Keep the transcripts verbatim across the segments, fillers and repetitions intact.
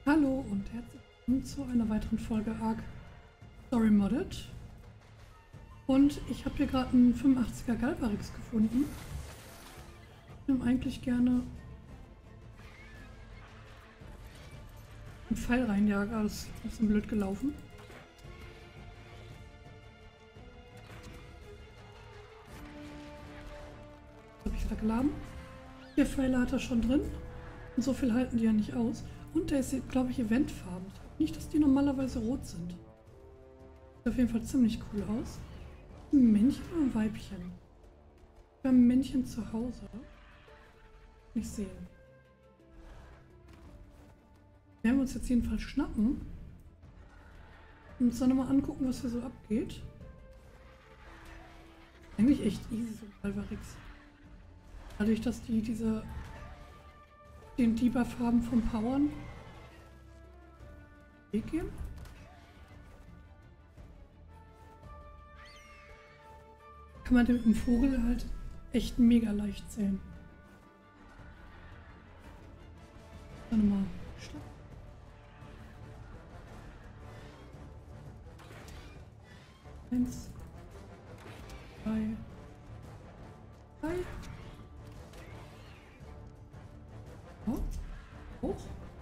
Hallo und herzlich willkommen zu einer weiteren Folge Ark Story Modded. Und ich habe hier gerade einen fünfundachtziger Galvarix gefunden. Ich nehme eigentlich gerne einen Pfeil reinjagen, aber das ist ein bisschen blöd gelaufen. Habe ich wieder geladen. Vier Pfeile hat er schon drin. Und so viel halten die ja nicht aus. Und der ist, glaube ich, Eventfarben. Ich glaube nicht, dass die normalerweise rot sind. Sieht auf jeden Fall ziemlich cool aus. Ein Männchen oder ein Weibchen? Wir haben ein Männchen zu Hause. Nicht sehen. Werden wir uns jetzt jedenfalls schnappen. Und uns dann nochmal angucken, was hier so abgeht. Eigentlich echt easy, so Galvarix. Dadurch, dass die diese den Debuff haben vom Powern Weg gehen. Kann man den mit dem Vogel halt echt mega leicht sehen. Warte mal. Stopp. Eins. Zwei. Drei. Oh. Hoch.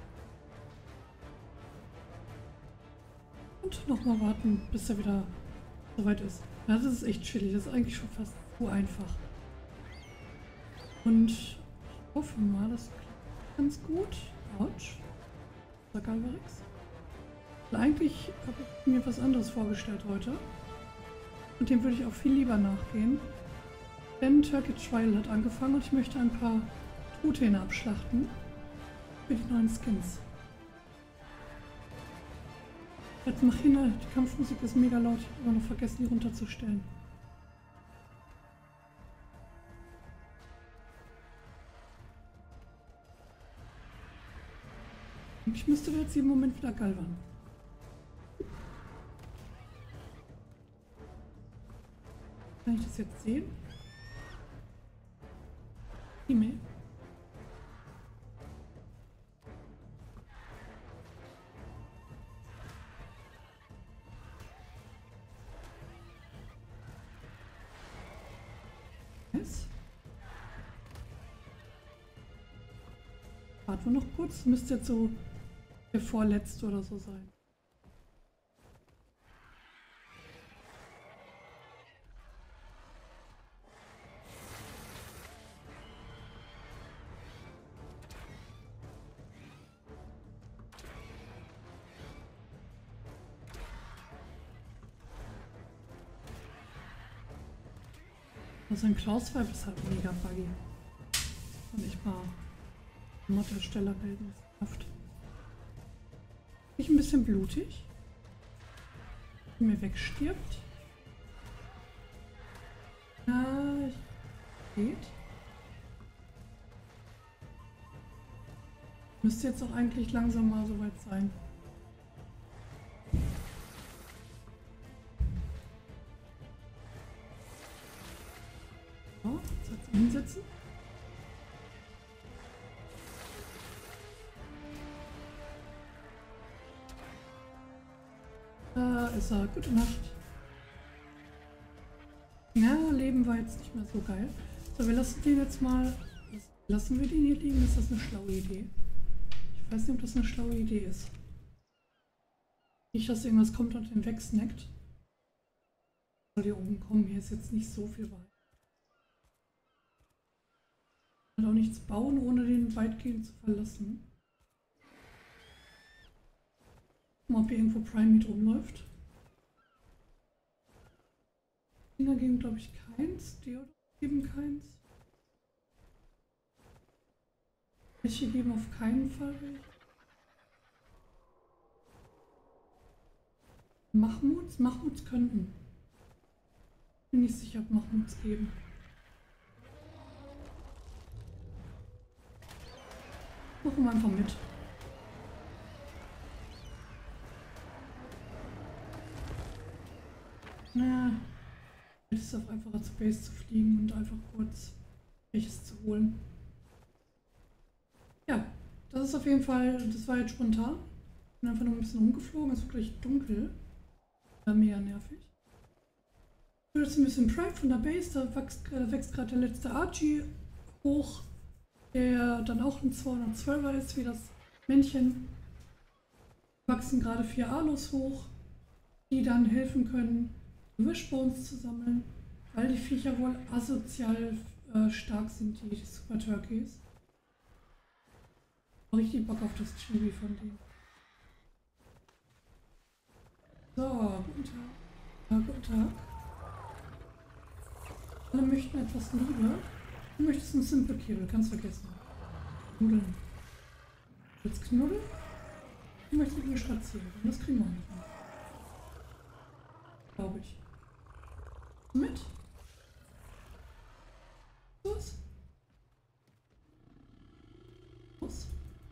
Und nochmal warten, bis er wieder soweit ist. Ja, das ist echt chillig. Das ist eigentlich schon fast so einfach. Und ich hoffe mal, das klappt ganz gut. Autsch. Der Galvarix. Eigentlich habe ich mir was anderes vorgestellt heute. Und dem würde ich auch viel lieber nachgehen. Denn Turkey Trial hat angefangen und ich möchte ein paar Truthähne abschlachten. Für die neuen Skins. Jetzt mach hin, die Kampfmusik ist mega laut. Ich habe immer noch vergessen, die runterzustellen. Und ich müsste jetzt jeden Moment wieder galvern. Kann ich das jetzt sehen? E-Mail. Warten wir noch kurz. Das müsste jetzt so der vorletzte oder so sein. Also ein Klaus-Vibe ist halt mega buggy. Und ich mal Mod-Ersteller melden. Ich ein bisschen blutig. Wenn mir wegstirbt. Ja, geht. Müsste jetzt auch eigentlich langsam mal soweit sein. So, jetzt hinsetzen. Da ist er. Gute Nacht. Ja, Leben war jetzt nicht mehr so geil. So, wir lassen den jetzt mal... Lassen wir den hier liegen? Ist das eine schlaue Idee? Ich weiß nicht, ob das eine schlaue Idee ist. Nicht, dass irgendwas kommt und den wegsnackt. Soll hier oben kommen. Hier ist jetzt nicht so viel weit. Ich kann auch nichts bauen, ohne den weitgehend zu verlassen. Mal, ob hier irgendwo Prime Meat rumläuft. Dinger geben, glaube ich, keins. Die geben keins. Welche geben auf keinen Fall welche. Mahmuts? Mahmuts könnten. Bin nicht sicher, ob Mahmuts geben. Machen wir einfach mit. Na, es ist auf einfacher zu Base zu fliegen und einfach kurz welches zu holen. Ja, das ist auf jeden Fall, das war jetzt spontan. Bin einfach nur ein bisschen rumgeflogen, es ist wirklich dunkel. War mega nervig. Ich bin jetzt ein bisschen Prime von der Base, da wächst, da wächst gerade der letzte Archie hoch, der dann auch ein zweihundertzwölfer ist, wie das Männchen. Wachsen gerade vier Alus hoch, die dann helfen können, Wishbones zu sammeln, weil die Viecher wohl asozial äh, stark sind, die, die Super Turkeys. Richtig Bock auf das Chibi von denen. So, guten Tag. Ja, guten Tag. Alle möchten etwas Liebe. Du möchtest einen Simple Kill, kannst vergessen. Nudeln. Willst knuddeln? Du möchtest mit mir spazieren. Das kriegen wir auch nicht mehr. Glaube ich. Mit? Was? Was?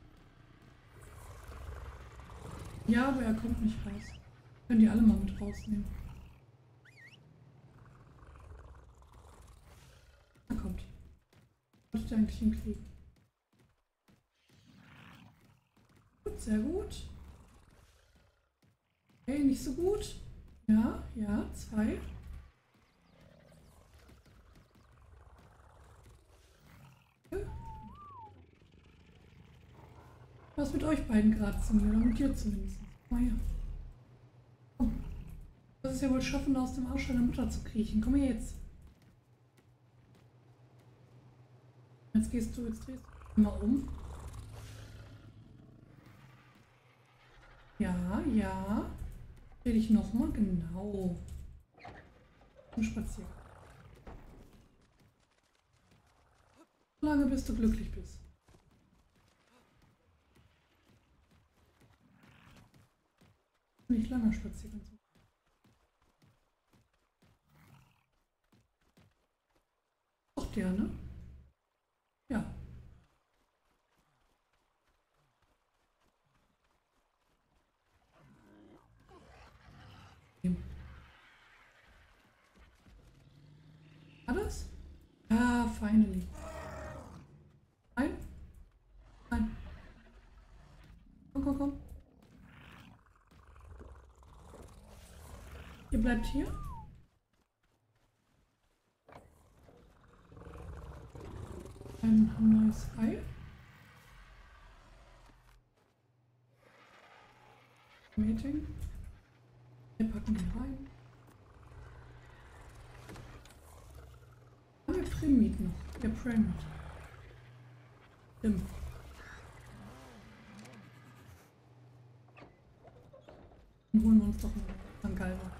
Ja, aber er kommt nicht raus. Können die alle mal mit rausnehmen. Er kommt. Was ist eigentlich im Krieg? Gut, sehr gut. Okay, nicht so gut. Ja, ja, zwei. Okay. Was mit euch beiden gerade zu mir, oder mit dir zumindest. Mal her. Komm. Das ist ja wohl schaffen, aus dem Arsch deiner Mutter zu kriechen. Komm her jetzt. Jetzt gehst du, jetzt drehst du mal um. Ja, ja. Dreh dich nochmal, genau. Und spazieren. Solange bis du glücklich bist. Nicht lange spazieren. Auch der, ne? Ja. War das? Ah, finally. Nein? Nein. Komm, komm, komm. Ihr bleibt hier. Ein neues Ei. Meeting. Wir packen die rein. Haben wir Primit noch? Ja, Primit. Stimmt. Dann holen wir uns doch mal einen Galva.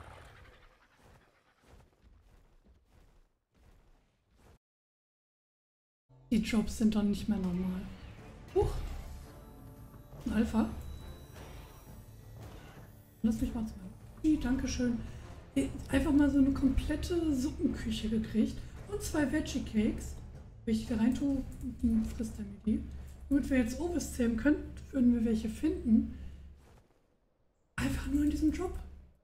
Die Jobs sind dann nicht mehr normal. Huch. Ein Alpha. Lass mich mal zwei. Dankeschön. Einfach mal so eine komplette Suppenküche gekriegt. Und zwei Veggie Cakes. Wenn ich die rein tue, frisst er mir die. Damit wir jetzt Ovis zähmen können, würden wir welche finden. Einfach nur in diesem Job.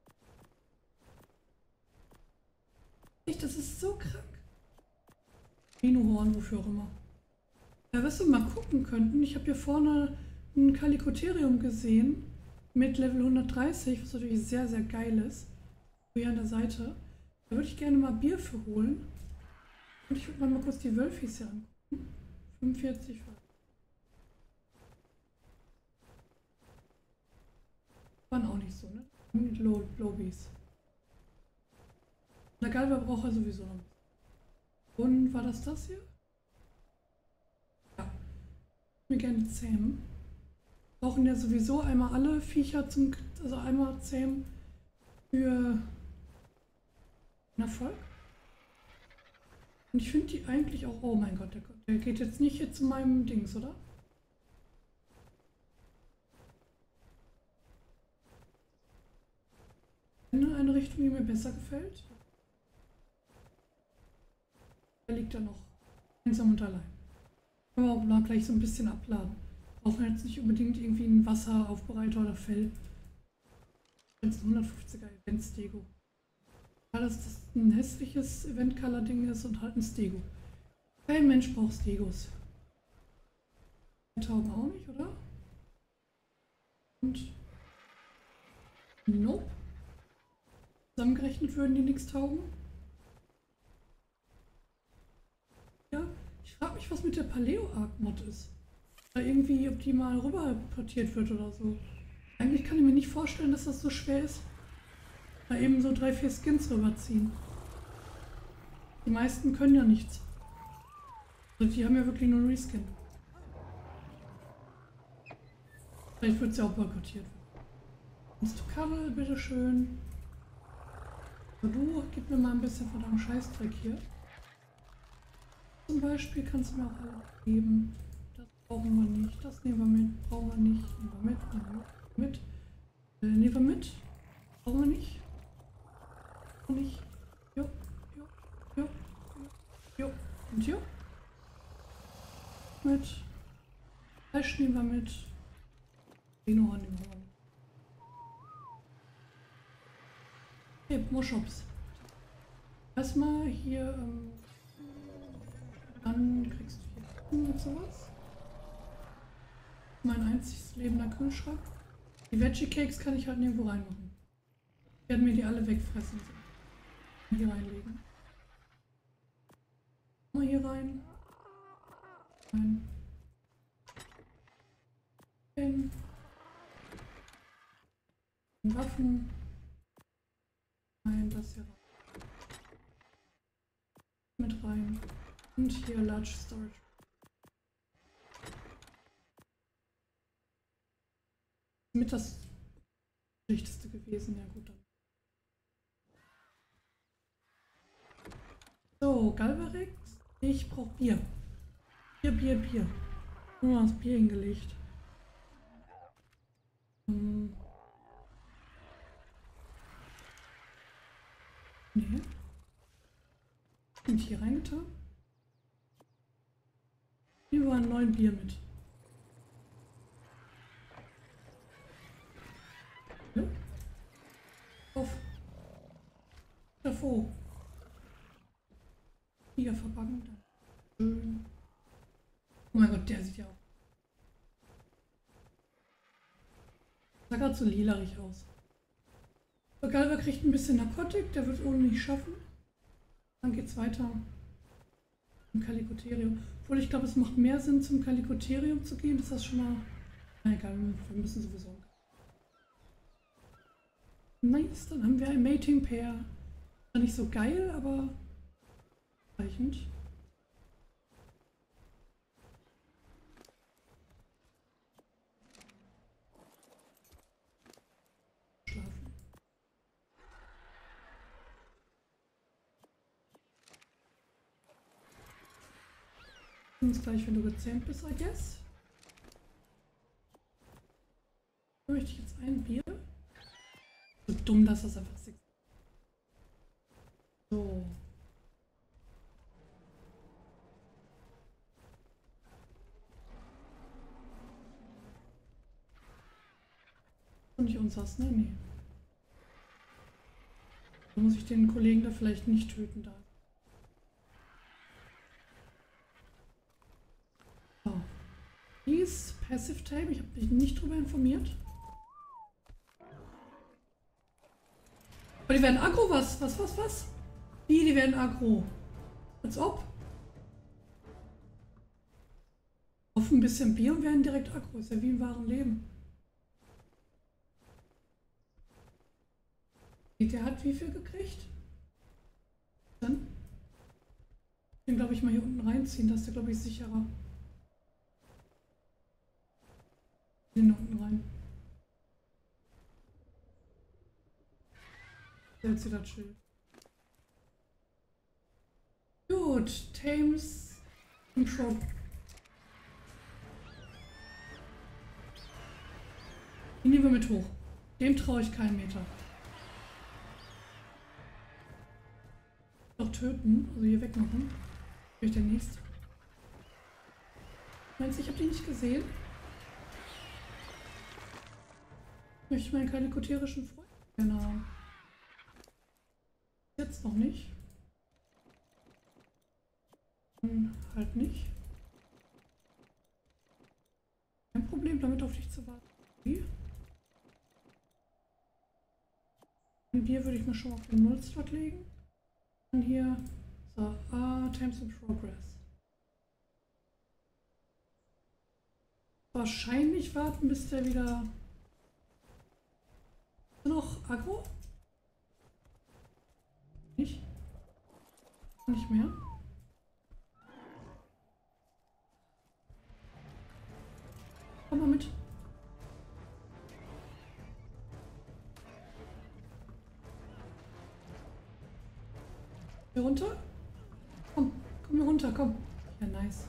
Echt, das ist so krank. Rhinohorn, wofür auch immer. Ja, was wir mal gucken könnten, ich habe hier vorne ein Kalikotherium gesehen mit Level hundertdreißig, was natürlich sehr, sehr geil ist. Hier an der Seite. Da würde ich gerne mal Bier für holen. Und ich würde mal kurz die Wölfis hier angucken. fünfundvierzig. Waren auch nicht so, ne? Mit Low Lobies. Der Galva braucht er sowieso noch. Und war das das hier? Ja. Ich würde gerne zähmen. Brauchen ja sowieso einmal alle Viecher zum, also einmal zähmen für einen Erfolg. Und ich finde die eigentlich auch, oh mein Gott, der, der geht jetzt nicht hier zu meinem Dings, oder? Eine Richtung, die mir besser gefällt. Der liegt da noch einsam und allein. Können wir auch mal gleich so ein bisschen abladen. Brauchen wir jetzt nicht unbedingt irgendwie einen Wasseraufbereiter oder Fell. Wenn es ein hundertfünfziger Event-Stego. Weil das, das ein hässliches Event-Color-Ding ist und halt ein Stego. Kein Mensch braucht Stegos. Tauben auch nicht, oder? Und Nope. Zusammengerechnet würden die nichts taugen. Ja, ich frage mich, was mit der Paleo-Arc-Mod ist. Oder irgendwie, ob die mal rüber portiert wird oder so. Eigentlich kann ich mir nicht vorstellen, dass das so schwer ist. Da eben so drei, vier Skins rüberziehen. Die meisten können ja nichts. Also die haben ja wirklich nur Reskin. Vielleicht wird es ja auch boykottiert. Kannst du Karre, bitteschön. So, du, gib mir mal ein bisschen von deinem Scheißdreck hier. Zum Beispiel kannst du mir auch alle geben. Das brauchen wir nicht. Das nehmen wir mit. Brauchen wir nicht. Nehmen wir mit. Nehmen wir mit. Äh, nehmen wir mit. Brauchen wir nicht. Und nicht. Jo, jo, jo, jo. Und jo. Mit. Fleisch nehmen wir mit. Dinohorn nehmen wir mit. Okay, Muschops. Erstmal hier, ähm, dann kriegst du hier Kuchen und sowas. Mein einziges lebender Kühlschrank. Die Veggie Cakes kann ich halt nirgendwo reinmachen. Ich werde mir die alle wegfressen. Hier reinlegen. Mal hier rein. Rein. Hin. Waffen. Rein, das hier rein. Mit rein. Und hier Large Storage. Mit das Schlechteste gewesen, ja gut dann. So, Galvarex. Ich brauche Bier. Bier, Bier, Bier. Nur das Bier hingelegt. Hm. Nee. Und hier reingetan. Hier war ein neues Bier mit. Ja. Auf. Davor. Hier verbacken. Schön. Oh mein Gott, der sieht ja auch. Sah gerade so lilarig aus. So, Galva kriegt ein bisschen Narkotik, der wird es ohne nicht schaffen. Dann geht's weiter im Kalikotherium. Obwohl ich glaube, es macht mehr Sinn, zum Kalikotherium zu gehen. Das ist schon mal. Na egal, wir müssen sowieso. Nice, dann haben wir ein Mating Pair. War nicht so geil, aber reichend. Schlafen. Uns gleich, wenn du gezähmt bist, I guess. Möchte ich jetzt ein Bier? So dumm, dass das einfach sechs. So. Und nicht uns was, ne? Nee. Da muss ich den Kollegen da vielleicht nicht töten da. So. Dies Passive Tape, ich habe mich nicht drüber informiert. Aber die werden aggro, was? Was, was, was? Wie, die werden aggro? Als ob? Auf ein bisschen Bier und werden direkt aggro. Ist ja wie im wahren Leben. Der hat wie viel gekriegt? Dann? Den glaube ich mal hier unten reinziehen. Das ist ja glaube ich sicherer. Den unten rein. Jetzt wieder chill. Gut, Thames Control. Den nehmen wir mit hoch. Dem traue ich keinen Meter. Doch töten, also hier wegmachen. Durch der nächste. Meinst du, ich habe die nicht gesehen? Möchte ich meinen kalikoterischen Freund gerne haben. Jetzt noch nicht. Dann halt nicht. Kein Problem damit auf dich zu warten. Wie? Ein Bier würde ich mir schon auf den Null-Slot legen. Und hier, so, ah, Times in Progress. Wahrscheinlich warten, bis der wieder... Noch Aggro? Nicht? Nicht mehr. Komm mal mit. Hier runter? Komm, komm hier runter, komm. Ja, nice.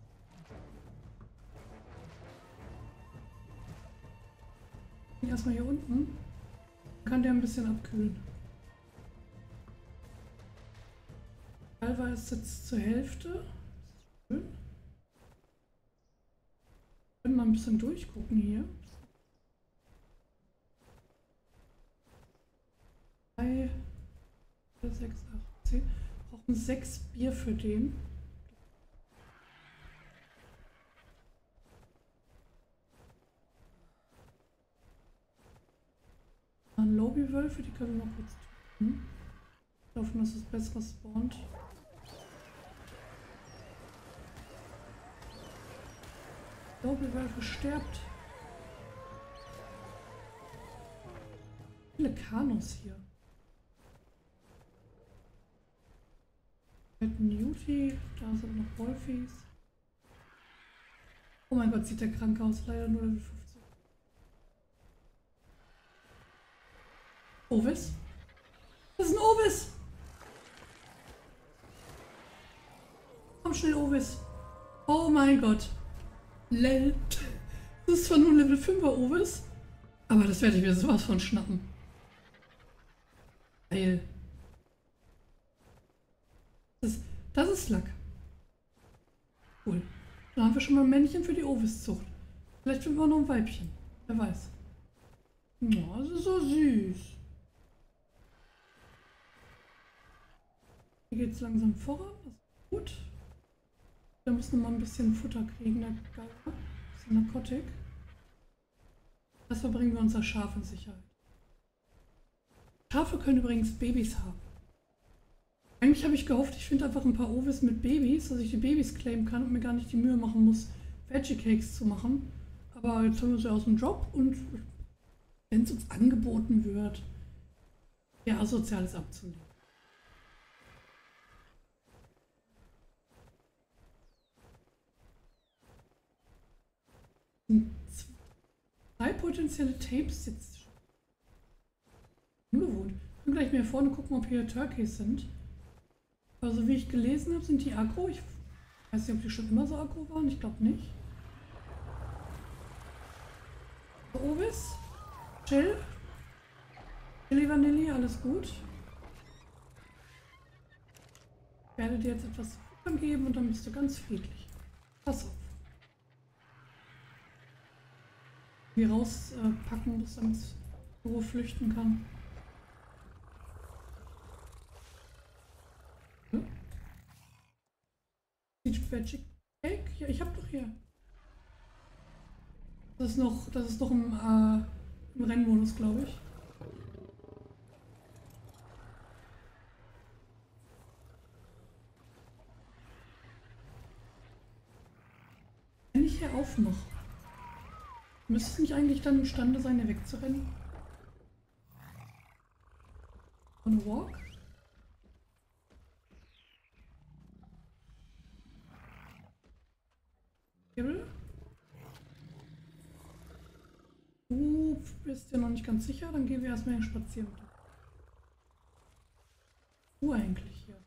Erstmal hier unten. Kann der ein bisschen abkühlen. Galva ist jetzt zur Hälfte. Schön. Können wir ein bisschen durchgucken hier. drei, vier, sechs, acht, zehn. Brauchen sechs Bier für den. Lobby-Wölfe, die können wir mal kurz tun. Hoffen, dass es besseres spawnt. Lobby-Wölfe stirbt. Viele Kanus hier. Newty, da sind noch Wolfies. Oh mein Gott, sieht der krank aus. Leider nur Level fünfzig. Ovis? Das ist ein Ovis! Komm schnell, Ovis. Oh mein Gott. Lel. Das ist zwar nur ein Level fünfer Ovis, aber das werde ich mir sowas von schnappen. Geil. Das, das ist Lack. Cool. Dann haben wir schon mal ein Männchen für die Ovis-Zucht. Vielleicht finden wir noch ein Weibchen. Wer weiß. Oh, das ist so süß. Hier geht es langsam voran. Das ist gut. Da muss noch mal ein bisschen Futter kriegen. Der Geier. Ein bisschen Narkotik. Das verbringen wir unser Schaf in Sicherheit. Schafe können übrigens Babys haben. Eigentlich habe ich gehofft, ich finde einfach ein paar Ovis mit Babys, dass ich die Babys claimen kann und mir gar nicht die Mühe machen muss, Veggie Cakes zu machen. Aber jetzt haben wir sie aus dem Job und wenn es uns angeboten wird, ja, Asoziales abzunehmen. Zwei potenzielle Tapes jetzt. Ungewohnt. Ich kann gleich mal hier vorne gucken, ob hier Turkeys sind. Also wie ich gelesen habe, sind die aggro. Ich weiß nicht, ob die schon immer so aggro waren. Ich glaube nicht. Ovis. Chill. Chili Vanilli, alles gut. Ich werde dir jetzt etwas zu futtern geben und dann bist du ganz friedlich. Pass auf. Hier rauspacken, äh, dass er ins Büro flüchten kann. Hm? Magic Cake? Ja, ich hab doch hier. Das ist noch, das ist noch im, äh, im Rennmodus, glaube ich. Wenn ich hier aufmache, müsste es nicht eigentlich dann imstande sein, hier wegzurennen? On a walk? Hibbel? Du bist ja noch nicht ganz sicher, dann gehen wir erstmal hier spazieren. Wo eigentlich hier?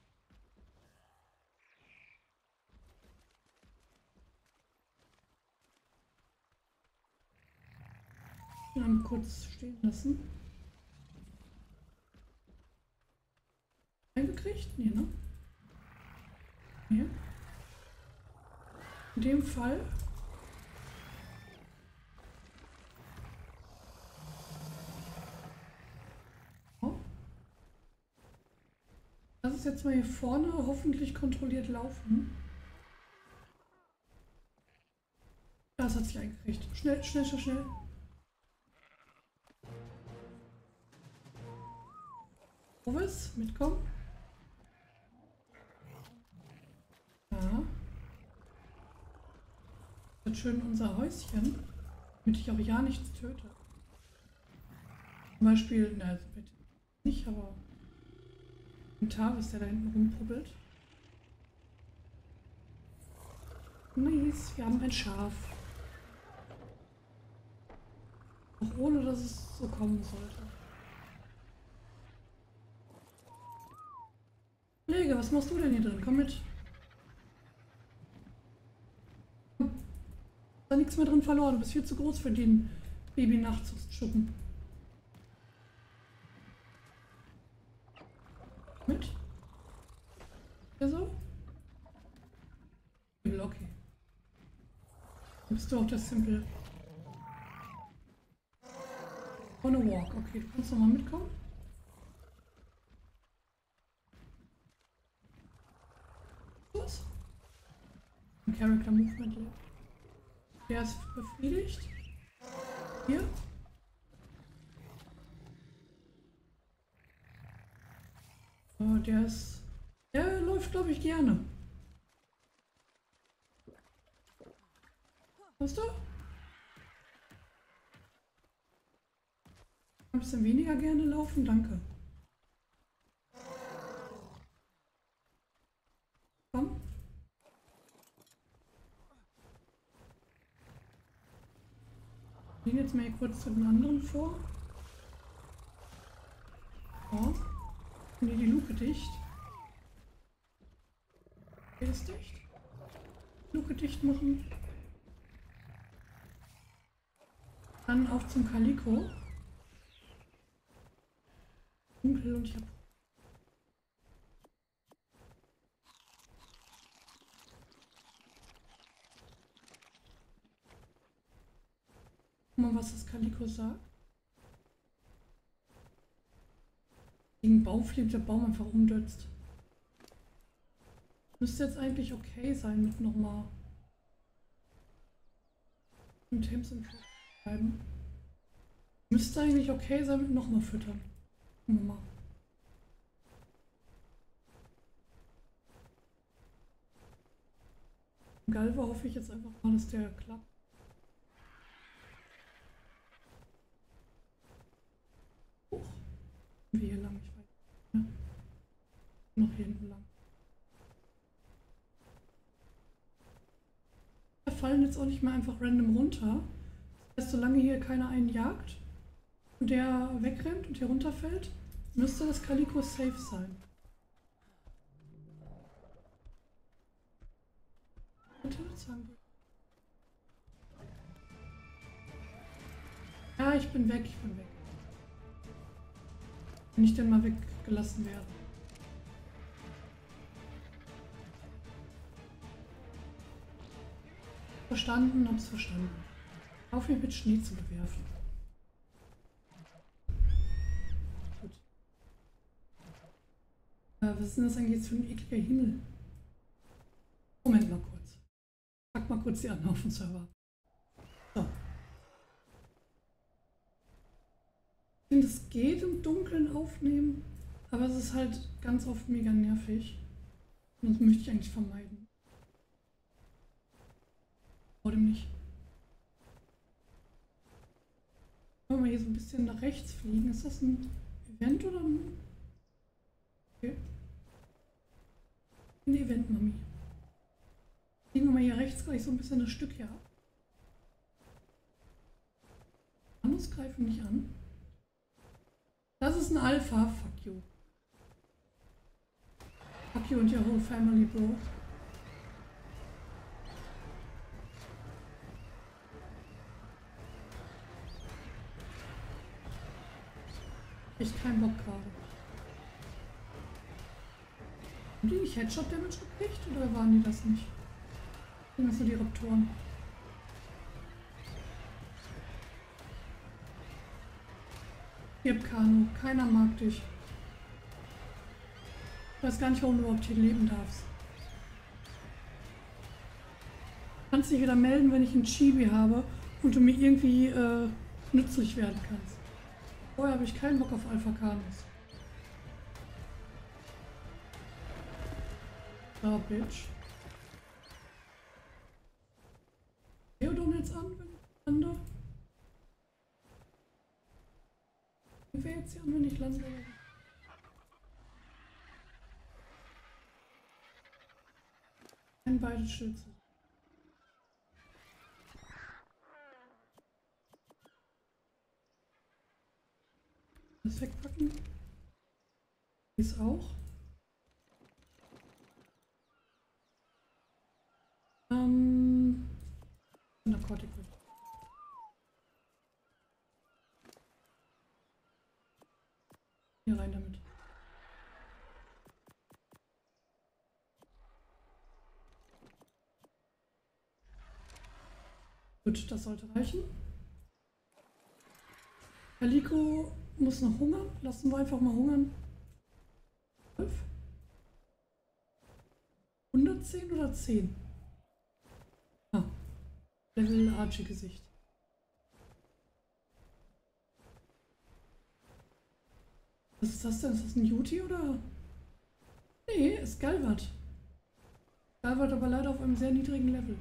Dann kurz stehen lassen. Eingekriegt? Nee, ne? Hier. In dem Fall. Oh. Lass es jetzt mal hier vorne hoffentlich kontrolliert laufen. Das hat sich eingekriegt. Schnell, schnell, schnell, schnell. Ovis, mitkommen. Ja. Das schön unser Häuschen, damit ich auch ja nichts töte. Zum Beispiel, na, nicht, aber ein Tavis, der da hinten rumpubbelt. Nice, wir haben ein Schaf. Auch ohne, dass es so kommen sollte. Kollege, was machst du denn hier drin? Komm mit. Komm. Ist da nichts mehr drin verloren. Du bist viel zu groß für den Baby-Nachtschuppen. Mit? Ja so? Okay. Dann bist du auch das Simple. On a walk. Okay, du kannst nochmal mitkommen. Was? Ein Character Movement. Der ist befriedigt. Hier. Oh, der ist... Der läuft, glaube ich, gerne. Hast du? Ein bisschen weniger gerne laufen, danke. Komm. Ich gehe jetzt mal hier kurz zu den anderen vor. So. Und hier die Luke dicht. Hier ist dicht. Luke dicht machen. Dann auf zum Calico. Dunkel und ich hab. Guck mal, was das Calico sagt. Gegen Baum fliegt der Baum einfach umdötzt. Müsste jetzt eigentlich okay sein mit nochmal mit Hems und bleiben. Müsste eigentlich okay sein mit nochmal füttern. Gucken wir mal. Galva hoffe ich jetzt einfach mal, dass der klappt. Hoch. Wie hier lang, ich weiß. Ja. Noch hier hinten lang. Da fallen jetzt auch nicht mehr einfach random runter. Das heißt, solange hier keiner einen jagt und der wegrennt und hier runterfällt, müsste das Calico safe sein. Ja, ich bin weg, ich bin weg. Wenn ich denn mal weggelassen werde. Verstanden, hab's verstanden. Auf mich mit Schnee zu bewerfen. Gut. Äh, was ist denn das eigentlich jetzt für ein ekliger Himmel? Moment mal kurz. Pack mal kurz die anderen auf den Server. So. Ich finde, es geht im Dunkeln aufnehmen, aber es ist halt ganz oft mega nervig. Und das möchte ich eigentlich vermeiden. Oder nicht. Wenn wir hier so ein bisschen nach rechts fliegen, ist das ein Event oder ein... Okay. Ein Event, Mami. Fliegen wir mal hier rechts gleich so ein bisschen das Stück hier ab. Anders greifen nicht an. Das ist ein Alpha, fuck you. Fuck you and your whole family, bro. Echt keinen Bock gerade. Haben die nicht Headshot Damage gekriegt oder waren die das nicht? Sind das nur die Raptoren? Ihr habt Kano, keiner mag dich. Ich weiß gar nicht, warum du überhaupt hier leben darfst. Du kannst dich wieder melden, wenn ich einen Chibi habe und du mir irgendwie äh, nützlich werden kannst. Vorher habe ich keinen Bock auf Alpha Kanos. Da, Bitch. Theodon jetzt an, wenn ich lande. Wer jetzt hier an, wenn ich lande? Ein beide Schütze. Das wegpacken. Ist auch. Ähm. Narkotik. Hier rein damit. Gut, das sollte reichen. Kaliko muss noch hungern. Lassen wir einfach mal hungern. zwölf? hundertzehn oder zehn? Ah. Level Archie-Gesicht. Was ist das denn? Ist das ein Juti oder? Nee, ist Galvat. Galvat aber leider auf einem sehr niedrigen Level.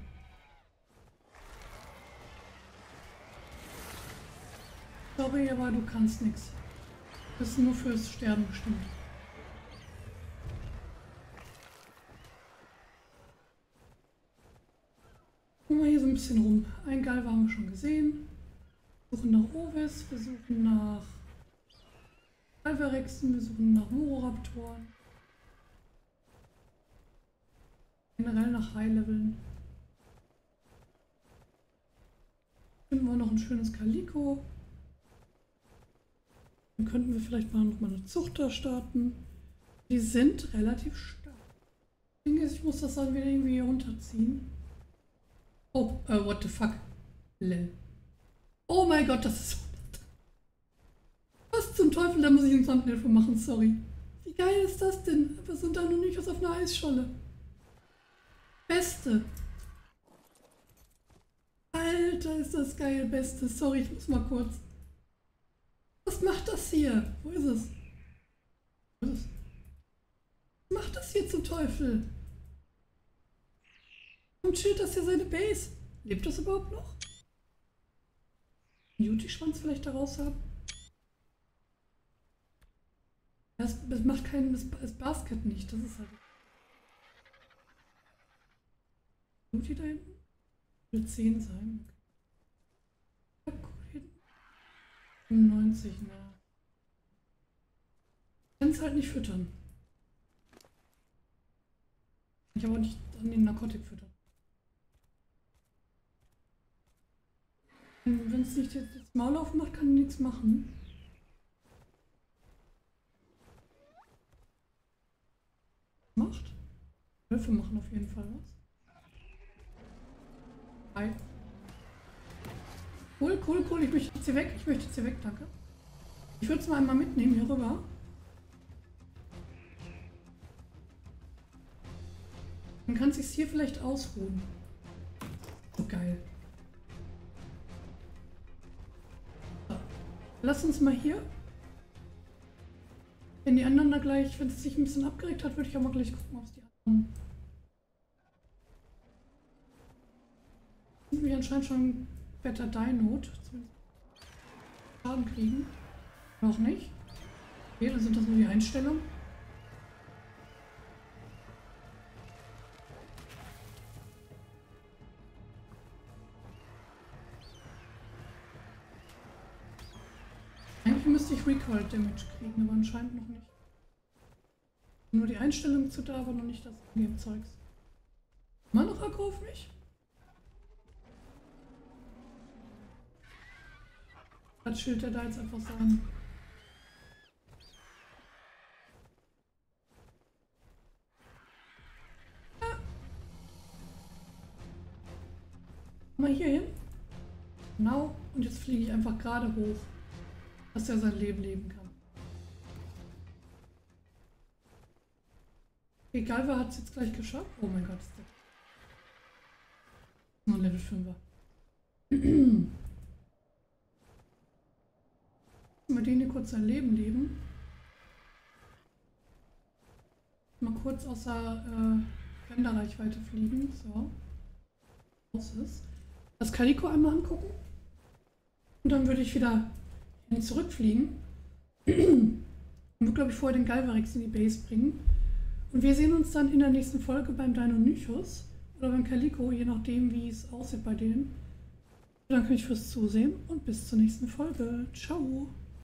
Sorry, aber du kannst nichts. Du bist nur fürs Sterben bestimmt. Gucken wir hier so ein bisschen rum. Ein Galva haben wir schon gesehen. Wir suchen nach Ovis, wir suchen nach Galvarexen, wir suchen nach Mororaptoren. Generell nach High-Leveln. Finden wir noch ein schönes Kaliko. Dann könnten wir vielleicht mal noch mal eine Zucht da starten. Die sind relativ stark. Das Ding ist, ich muss das dann wieder irgendwie runterziehen. Oh, uh, what the fuck? Lel. Oh mein Gott, das ist... Was zum Teufel, da muss ich ein Thumbnail von machen, sorry. Wie geil ist das denn? Was sind da noch nicht was auf einer Eisscholle? Beste. Alter, ist das geil, Beste. Sorry, ich muss mal kurz. Was macht das hier? Wo ist es? Wo ist es? Was macht das hier zum Teufel? Und chillt das hier seine Base? Lebt das überhaupt noch? Beauty-Schwanz vielleicht da raus haben? Das, das macht kein das, das Basket nicht, das ist halt. Beauty da hinten? Will zehn sein. Okay. fünfundneunzig, ne. Ich kann es halt nicht füttern. Ich aber nicht an den Narkotik füttern. Wenn es nicht jetzt das Maul aufmacht, kann nichts machen. Macht? Wölfe machen auf jeden Fall was. Hi. Cool, cool, cool. Ich möchte jetzt hier weg. Ich möchte jetzt hier weg, danke. Ich würde es mal einmal mitnehmen hier rüber. Dann kann es sich hier vielleicht ausruhen. So geil. So. Lass uns mal hier. Wenn die anderen da gleich, wenn es sich ein bisschen abgeregt hat, würde ich auch mal gleich gucken, ob es die anderen. Sind wir anscheinend schon Better Dynot. Schaden kriegen. Noch nicht. Okay, dann sind das nur die Einstellungen. Eigentlich müsste ich Recoil Damage kriegen, aber anscheinend noch nicht. Nur die Einstellung zu da, aber noch nicht das Game-Zeugs. Mal noch Akku auf mich? Was schild er da jetzt einfach sagen? Ja. Mal hier hin. Genau. Und jetzt fliege ich einfach gerade hoch, dass er sein Leben leben kann. Egal, wer hat es jetzt gleich geschafft. Oh mein Gott, ist der. Nur Level fünfer. Mal den hier kurz sein Leben leben. Mal kurz außer äh, Reichweite fliegen. So. Aus ist. Das Calico einmal angucken. Und dann würde ich wieder zurückfliegen. Und würde, glaube ich, vorher den Galvarix in die Base bringen. Und wir sehen uns dann in der nächsten Folge beim Deinonychus oder beim Calico, je nachdem, wie es aussieht bei denen. Danke euch fürs Zusehen und bis zur nächsten Folge. Ciao!